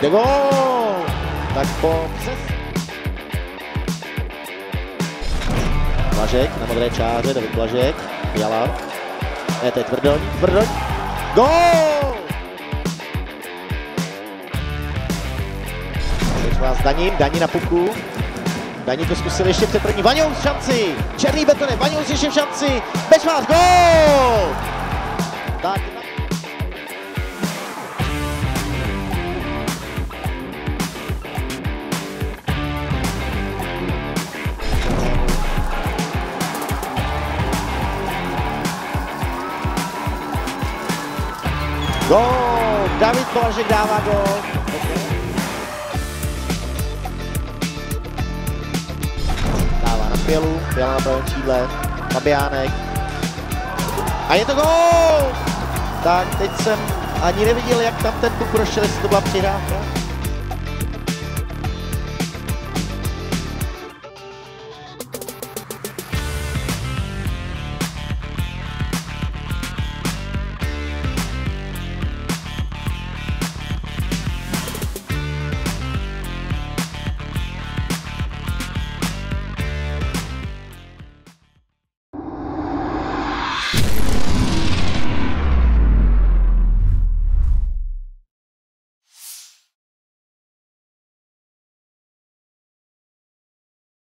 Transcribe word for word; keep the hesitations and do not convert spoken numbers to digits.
Jde gól! Tak po přes. Blažek na modré čáře, David Blažek, Fiala. Ne, to je Tvrdoň, Tvrdoň. Gól! Teď vás Danin, Danin na puku. Danin to zkusil ještě před první. Vaňous v šanci! Černý betonem, Vaňous ještě v šanci! Bečvář, gól! Tak. Gól! David Blažek dává gól. Dává na Fialu, Fiala na pravém křídle, Fabiánek. A je to gól! Tak teď jsem ani neviděl, jak tam ten puk prošel, jestli to byla přihrávka.